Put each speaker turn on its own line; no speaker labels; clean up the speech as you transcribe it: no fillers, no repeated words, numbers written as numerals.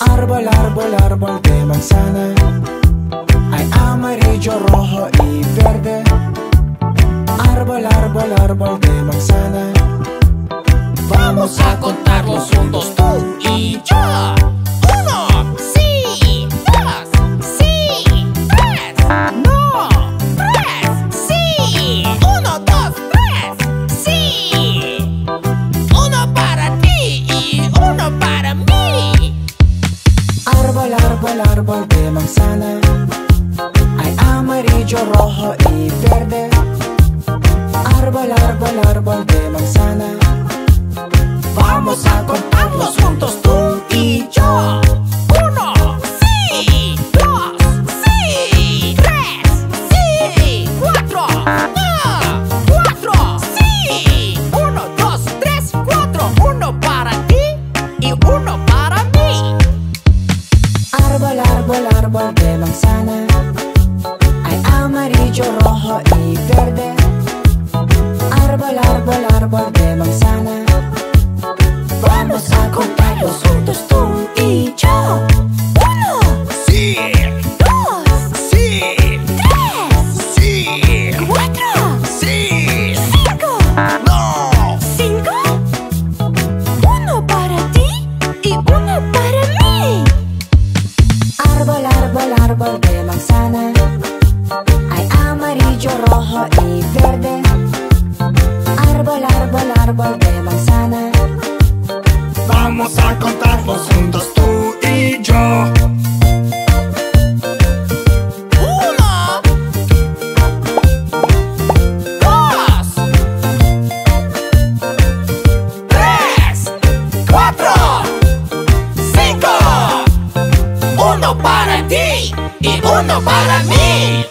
Árbol, árbol, árbol de manzana. Hay amarillo, rojo y verde. Árbol, árbol, árbol de manzana.
Vamos a contarlos juntos, tú y yo. Uno, sí. Dos, sí. Tres, no. Tres, sí. Uno, dos, tres, sí. Uno para ti y uno para mí.
Árbol, árbol, árbol de manzana. Hay amarillo, rojo y verde. Árbol, árbol, árbol de manzana.
Vamos a contarlos juntos, tú y yo. Uno, sí. Dos, sí. Tres, sí. Cuatro, no. Cuatro, sí. Uno, dos, tres, cuatro. Uno para ti y uno para mí.
Árbol, árbol, árbol de manzana. Hay amarillo, rojo y verde. Árbol, árbol, árbol de manzana. Vamos a contarlos juntos, tú y yo. Uno,
Sí.
dos,
Sí.
tres,
Sí.
cuatro,
Sí.
cinco.
No.
¿Cinco? Uno para ti y uno para mí. Árbol, árbol, árbol de manzana. Hay amarillo, rojo y verde. Árbol, árbol, árbol de manzana.
Vamos a contarlos juntos, tú y yo. Uno, dos, tres, cuatro, cinco. Uno para ti y uno para mí.